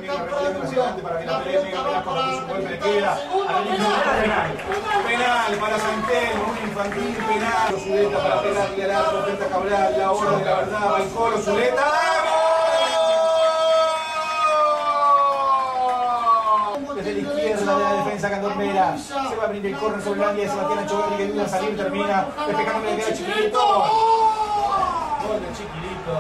adelante para que la pelea tenga Velasco con su golpe le queda. Penal para Santel, un infantil penal. Zuleta para pegarle al arco frente a Cabral, la hora de la verdad, va el Colo, Zuleta. Desde la izquierda de la defensa Candombera, se va a abrir el córner sobre el área de Sebastián Anchoverri que duda salir, termina despejando que le queda Chiquilito. Gol de Chiquilito.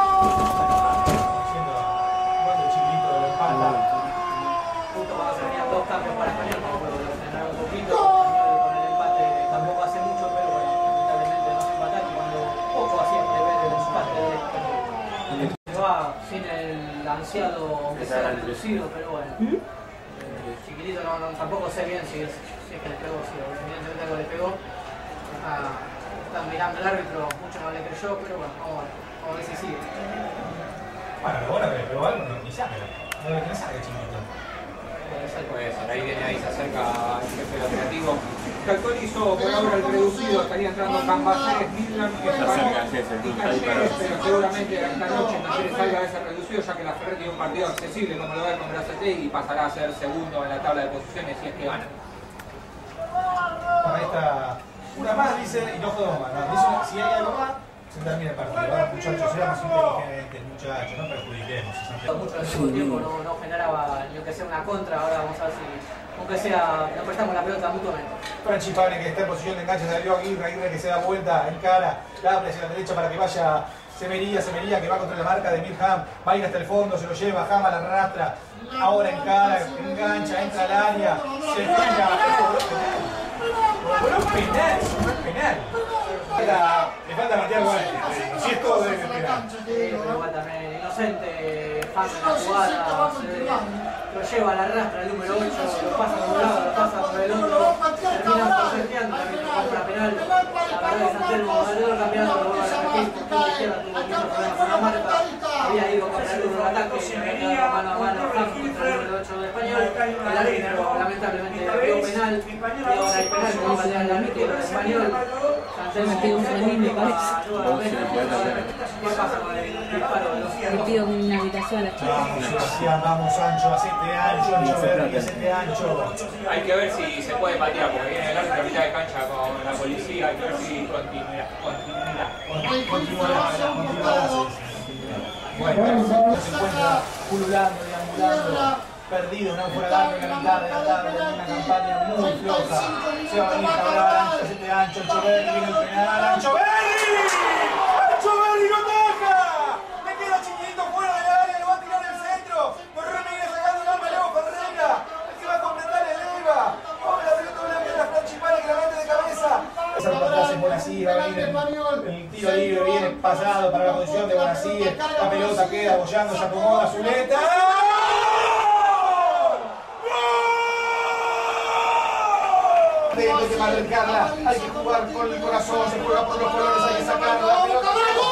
Gol de Chiquilito de la espalda. Justo cuando se venían dos cambios para Español, porque lo frenaron un poquito, con el empate tampoco hace mucho, pero bueno, lamentablemente no se empataron cuando poco siempre ver el empate de Español. Se va sin el ansiado, aunque sea reducido, pero bueno. Chiquilito tampoco sé bien si es que le pegó, si evidentemente algo le pegó. Está mirando el árbitro, mucho no le creyó, pero bueno, vamos a ver si sigue. Bueno, lo bueno que le pegó algo, ni sáquelo. No debe tener saque Chiquilito. Puede ser, ahí se acerca el jefe del operativo. Calcón hizo por ahora el reducido, estaría entrando Cambaceres, Midland y Talleres, pero seguramente esta noche Talleres salga de ese reducido, ya que la Ferrer tiene un partido accesible como lo va con Brazatei y pasará a ser segundo en la tabla de posiciones si es que gana. Ahí está. Una más dice, y no jodemos más, ¿no? Dice, si hay algo más, se termina el partido. Vamos muchachos, seamos inteligentes, muchachos, no perjudiquemos. Mucho del segundo tiempo no generaba ni que sea una contra, ahora vamos a ver si, aunque sea, nos prestamos la pelota mutuamente. Franchi Pablo que está en posición de enganche, salió Aguirre que se da vuelta en cara, la abre hacia la derecha para que vaya Semería que va contra la marca de Mirham, va a ir hasta el fondo, se lo lleva, Jama la arrastra, ahora en cara, engancha, entra al área, se tira, bueno, penal, no es penal. Le falta Matías Guay, si es todo debe ser penal. Pero igual también inocente, Jama en la jugada, lo lleva a la arrastra el número 8, lo pasa por un lado, lo pasa por el otro, termina proyectando, también para penal. La verdad que Santelmo, alrededor campeonato, lo vuelve a repetir, por la izquierda tuvo muchos problemas con la marca, había ido contra el número de ataque, había quedado mano a mano contra el número 8 de Español, el árbitro lamentablemente dio penal, y ahora hay penal que va a patear el árbitro de Español. Santelmo se inicia nuevamente, ¿qué pasa con el disparo de los Le pido una habitación a la chica. Vamos Sebastián, vamos Ancho, hacete ancho, Anchoverri, hacete ancho. Hay que ver si se puede patear, porque viene el árbitro a mitad de cancha con la policía, hay que ver si continuidad. Bueno, se encuentra pululando, deambulando, perdido, no fuera de la mitad de la tarde, una campaña muy floja. Se va a venir Cabral, hacete ancho, Anchoverri, viene el penal, Anchoverri no toca. Le queda Chiquilito fuera del área, le va a tirar el centro. Rodríguez sacando el arma, Leo Ferreira, el que va a completar el EVA. Ahora la pelota blanca de la Franchipana que la mete de cabeza. Esa por atrás es Bonasí, va a venir el tiro libre, viene pasado para la posición de Bonasí. La pelota queda bollando, se acomoda Zuleta. Hay que marcarla, hay que jugar con el corazón, se juega por los colores, hay que sacarla. La pelota.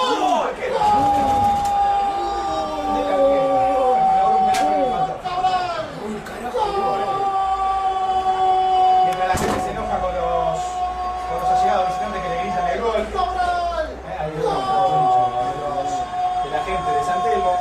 Mientras la gente se enoja con los allegados visitantes que le gritan el gol. Hay un de la gente de Santelmo.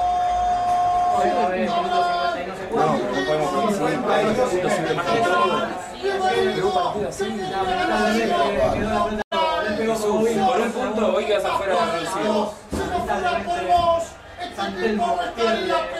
Por un punto hoy quedas afuera de la reducción. Santelmo pierde